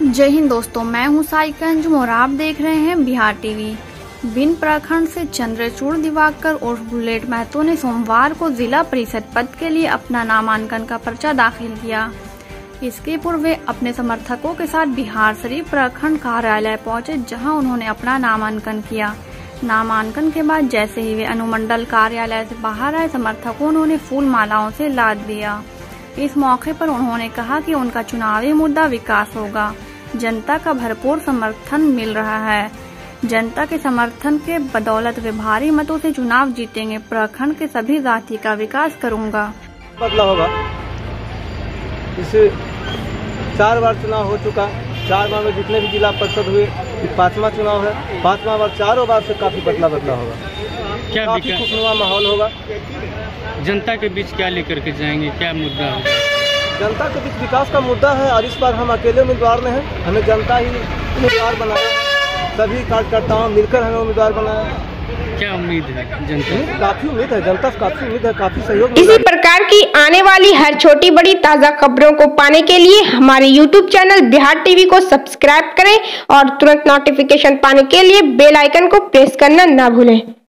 जय हिंद दोस्तों, मैं हूं साइका अंजुम और आप देख रहे हैं बिहार टीवी। भिंड प्रखंड से चंद्रचूड़ दिवाकर और बुलेट महतो ने सोमवार को जिला परिषद पद के लिए अपना नामांकन का पर्चा दाखिल किया। इसके पूर्व वे अपने समर्थकों के साथ बिहार शरीफ प्रखंड कार्यालय पहुंचे, जहां उन्होंने अपना नामांकन किया। नामांकन के बाद जैसे ही वे अनुमंडल कार्यालय से बाहर आए, समर्थकों ने उन्हें फूल मालाओं से लाद दिया। इस मौके पर उन्होंने कहा कि उनका चुनावी मुद्दा विकास होगा। जनता का भरपूर समर्थन मिल रहा है। जनता के समर्थन के बदौलत वे भारी मतों से चुनाव जीतेंगे। प्रखंड के सभी जाति का विकास करूंगा। बदला होगा। इसे 4 बार चुनाव हो चुका, 4 बार में जितने भी जिला परिषद हुए, 5वां चुनाव है। 5वां बार चारों बार से काफी बदला होगा। क्या काफी खुशनुमा माहौल होगा। जनता के बीच क्या लेकर के जाएंगे, क्या मुद्दा होगा? जनता के बीच विकास का मुद्दा है और इस बार हम अकेले उम्मीदवार नहीं हैं, हमें जनता ही उम्मीदवार बनाया। सभी कार्यकर्ताओं मिलकर हमें उम्मीदवार बनाया। क्या उम्मीद है जनता? काफी उम्मीद है, जनता से काफी उम्मीद है, काफी सहयोग। इसी प्रकार की आने वाली हर छोटी बड़ी ताज़ा खबरों को पाने के लिए हमारे YouTube चैनल बिहार टीवी को सब्सक्राइब करें और तुरंत नोटिफिकेशन पाने के लिए बेल आइकन को प्रेस करना ना भूलें।